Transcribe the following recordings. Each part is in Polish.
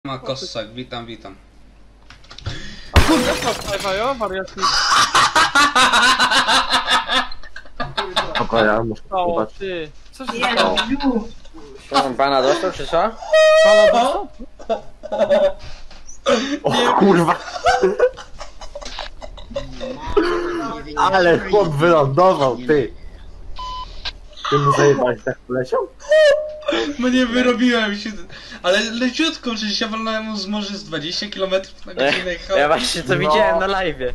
Ma Kossak, witam, witam. A kurde, co jo, wariaci? Dobra, ja muszę O, zobaczyć. ty, co się stało? Pana dostał, czy co? Pana dostał? O kurwa! Ale chłop wylądował, ty! Ty mu zajebałeś, tak poleciał? No nie wyrobiłem się, ale leciutko, przecież ja walnąłem z może z 20 km na godzinę jechał. Ja właśnie to widziałem na live'ie.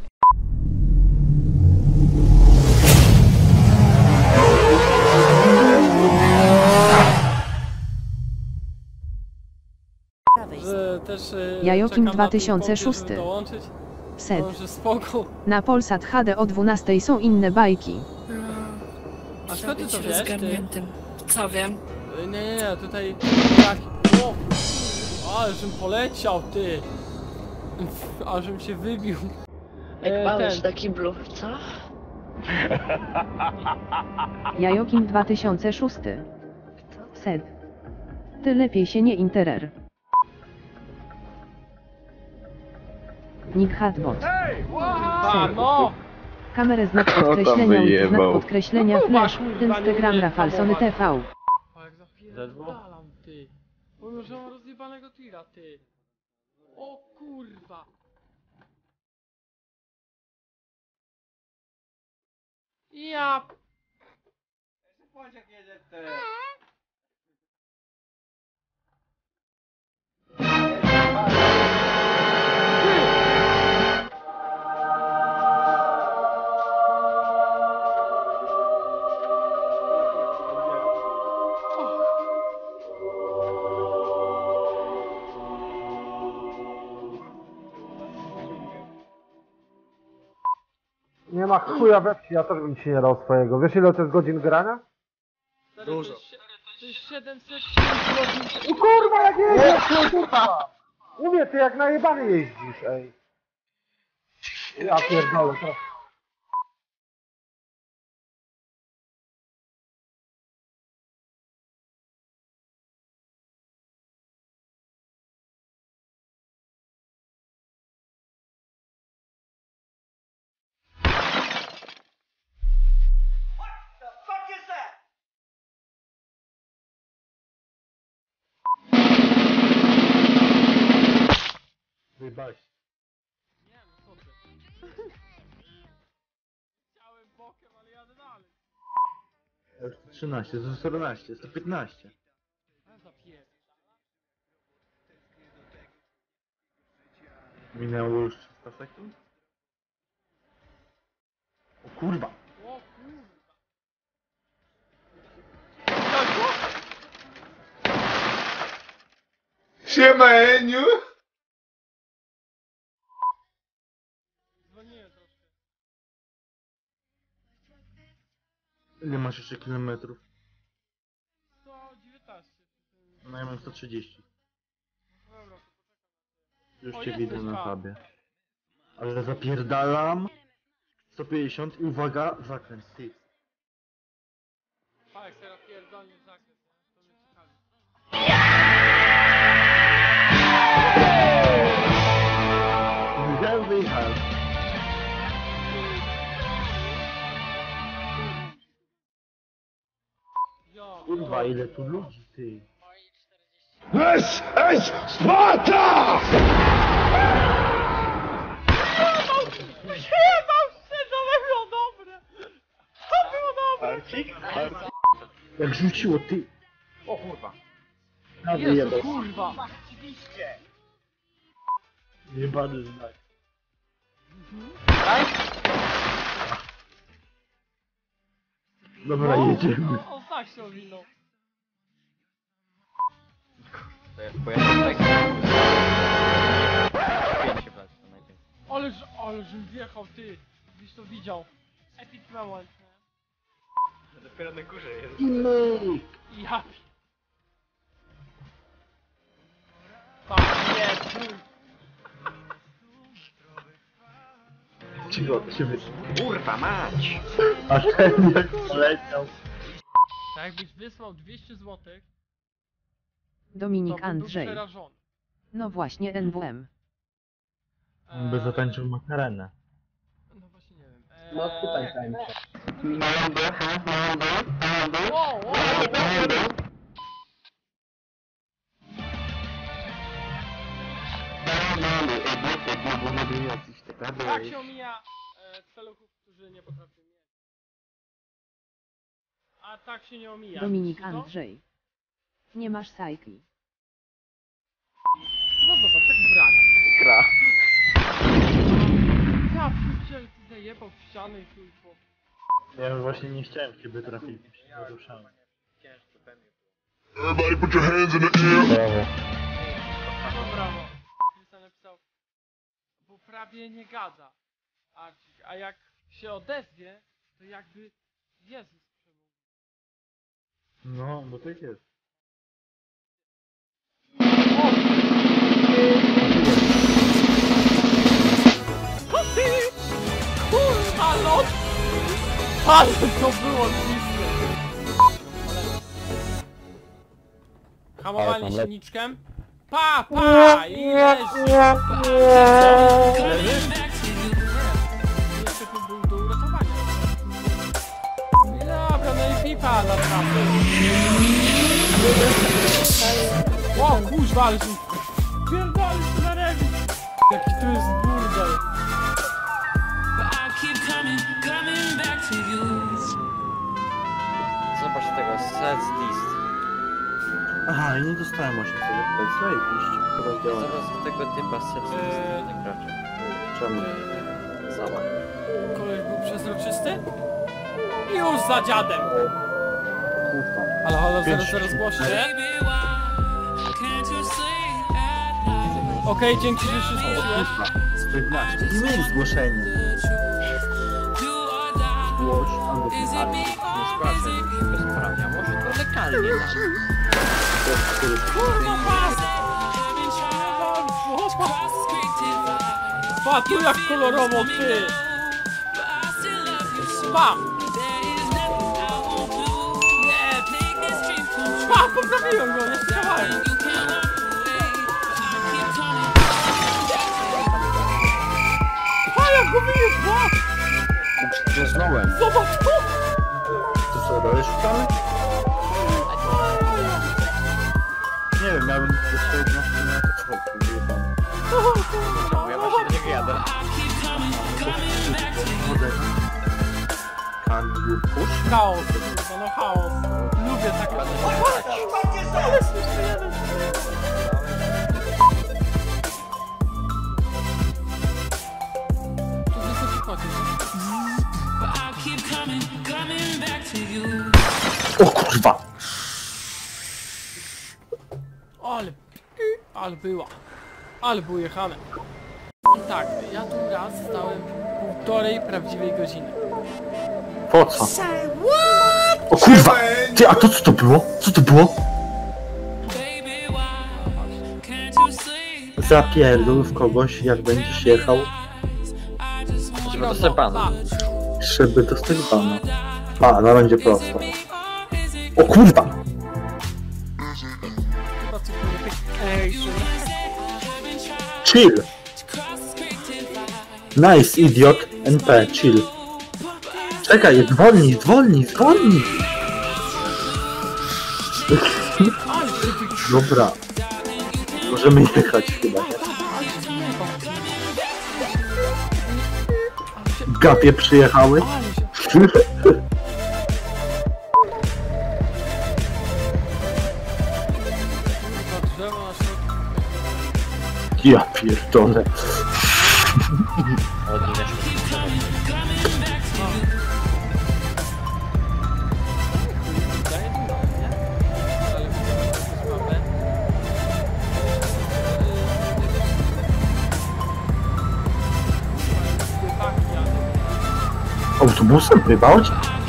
Że też Jajokim czekam na 2006. żeby dołączyć. Set. Może spoko. Na Polsat HD o 12 są inne bajki. A skąd ty to być wiesz, ty? rozgarniętym. Co wiem? Nie, tutaj... Jak... O, ale żebym poleciał, ty! A żebym się wybił. Jak małeś ten. na kiblu, co? Jajokim 2006. Set. Ty lepiej się nie interer. Nick Hatbot. A, no! Kamerę znak podkreślenia ulicy znak podkreślenia flash. Instagram Rafalsony TV. O, jak zapierdalam, ty! O, już mam rozjebanego tira, ty! O kurwa! Ja... Nie ma chuja we wsi, ja też bym ci nie dał swojego. Wiesz ile to jest godzin grania? Dużo. To jest 700 godzin. O kurwa, jak jeździsz, kurwa! Mówię, ty jak najebany jeździsz, ej. Ja pierdolę, teraz. Wyjebałeś. Nie no, co ty? Chciałem bokiem, ale jadę dalej. Ja już 13, 114, 115. A zapierd... Minęło już 300 sekund? O kurwa! O kurwa! Siema Eniu! Dzwoniłem troszkę. Ile masz jeszcze kilometrów? 119. No ja mam 130. Dobra, to Już O, cię jesteś widzę na tam. tabie. Ale zapierdalam. 150 i uwaga, zakręt, ty. tak, teraz pierdolnie w zakres, nie? To mnie ciekawi. Wyjechał, wyjechał. Jo, Kurwa, ile tu ludzi, ty. Jebał się, to było dobre! To było dobre! Jak rzuciło, ty. O kurwa. Na Jezu, wyjebał. kurwa! Jebany znak. Dobra, jedziemy. O, tak się owinął. Bo ja tak... Pięć się wlać, to najpierw. Żebym wjechał, ty! Gdzieś to widział. Epic moment, nie? Dopiero na górze jest. Ja pi... Tak, nie, chuj! Cicho, to się wyszło. Kurwa mać! Aż ten jak poleciał. Tak jakbyś wysłał 200 zł, Dominik to bym był Andrzej. przerażony. No właśnie NWM. By zatańczył makarenę. No właśnie nie wiem. No tutaj tańczę. Wow, wow. Tak się omija celuchów, którzy nie potrafią mieć. A tak się nie omija. Dominik Widzicie to? Andrzej. Nie masz sajki. No zobacz, jak brak. Gra. Ja pierdzielę, ty zajebał w ścianę i chuj po... Ja już właśnie nie chciałem ciebie trafić, bo się nie ruszałem. Ciężko pewnie było. Brawo. No brawo. Krystian napisał, bo prawie nie gada. Arcik, a jak się odezwie, to jakby Jezus przemówił. No, bo tak jest. Kurwa, lot! Ale to było bliskie! Hamowanie silniczkiem. Pa, pa! I leży! Leży? Jeszcze tu był do uratowania. I dobra, no i pipa na trafę. O, kuźwa, ale się... Pierdolisz na rewi! Jaki tu jest burdel! Zobacz tego, set list. Aha, i nie dostałem 800 FPS, zajebiście. Chyba działa. Zobacz do tego typa set list nie graczy. Czemu? Zobacz. Koleś był przezroczysty? Już za dziadem! Kurwa. Halo, halo, Pięć. zaraz zgłoście. Okej, dzięki, że się zgłosiłeś. 112. E-mail zgłoszenie. Zgłoś albo pisanie. Nie zgłaszaj ludzi bezprawia, może to legalnie nam. Kurwa, pas! Pa, tu jak kolorowo, ty! Pa! Pa, poprawiłem go, nie strzelałem! Pa, jak go wyjeżdża! Przeznałem. Zobacz to! To co, dalej szukamy? Nie wiem, miałbym do swojej 11 na to czwórki, wyjebane. Czemu ja właśnie do niego jadę? Can you push? Chaos, kurwa, no chaos. Lubię takie... Ale jeszcze jeden. Tu wysoki kocie, O kurwa! ale była. Ale było jechane. I tak, ja tu raz stałem półtorej prawdziwej godziny. Po co? O kurwa! Ty, a to co to było? Co to było? Zapierdol w kogoś, jak będziesz jechał, Żeby dostać bana. żeby dostać bana. A, na będzie prosto. O kurwa! Chill! Nice, idiot. NP, chill. Czekaj, zwolnij, zwolnij, zwolnij! Dobra. Możemy jechać chyba. Gapie przyjechały? Ja pierdolę. Autobusem wyjebałeś?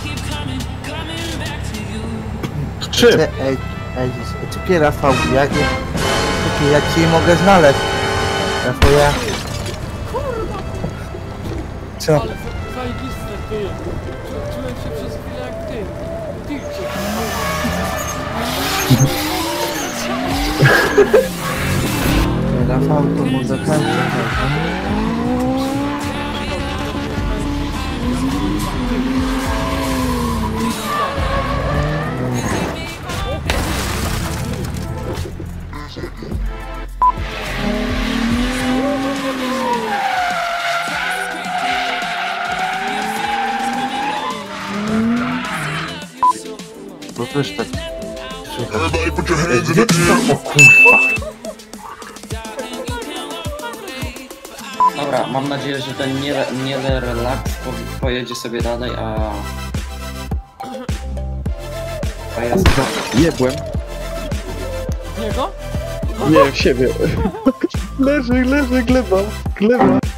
Czym? Czekaj, Rafał, ja cię mogę znaleźć. Rafał, ja... Co? Ale zajebiste, ty. Czułem się przez chwilę jak ty. Ty cię. Rafał to może kończy. Bo też tak... O kurwa! Dobra, mam nadzieję, że ten nie relaks pojedzie sobie dalej, a ja... Jebłem. Niego? Nie, w siebie. Leży, gleba.